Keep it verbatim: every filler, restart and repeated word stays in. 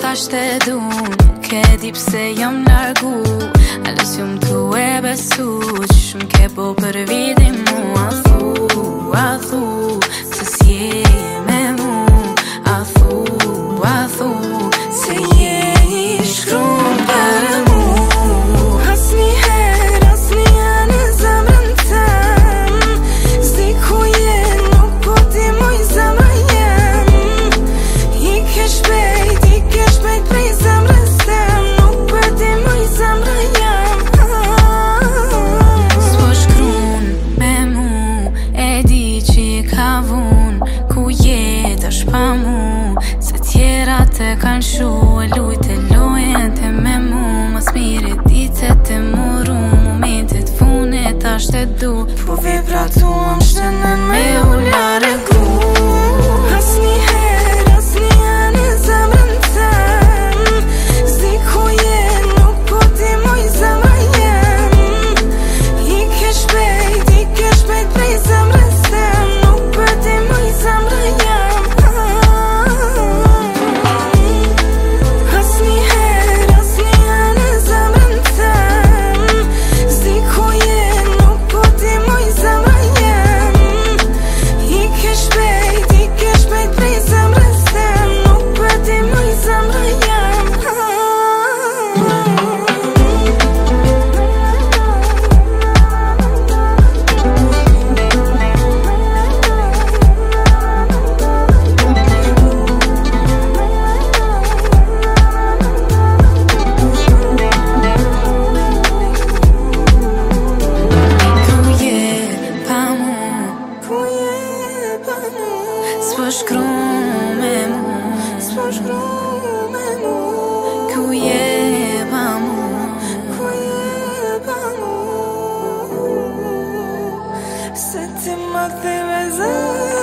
ka shtetu, ke di pse jam largu. Alës ju m'tu e besu, që shumë ke po për vidi mu. A thu, a thu, se s'je me mu. A thu, a thu, se je i shkruan për mu. Asni her, asni janë në zemrën tem. Zdi ku je, nuk po ti moj zemrë jem. I ke shpejt, i ke shpejt prej zemrës tem. Nuk po ti moj zemrë jem. S'po shkrun me mu, e di që i ka vun. Ku je tash pa mu, se tjera te kanë shu. E lujt e lojen te me mu, mas mire ditet e muru. Momentet funit ashtë e du, po vibratuam shtënën me u largu. Asni her, asni janë në zemrën tem. Zdi ku je, nuk po ti moj zemrë jem. I ke shpejt, i ke shpejt prej zemrës tem. Nuk po ti moj zemrë jem. Asni her, asni janë në zemrën tem. Zdi ku je, nuk po ti moj zemrë jem. I ke shpejt, i ke shpejt prej zemrës tem. Nuk po ti moj zemrë jem. Ku je pa mu, ku je pa mu. S'po shkru me mu, s'po shkru me mu. Ku je pa mu, ku je pa mu. Se ti ma theve zë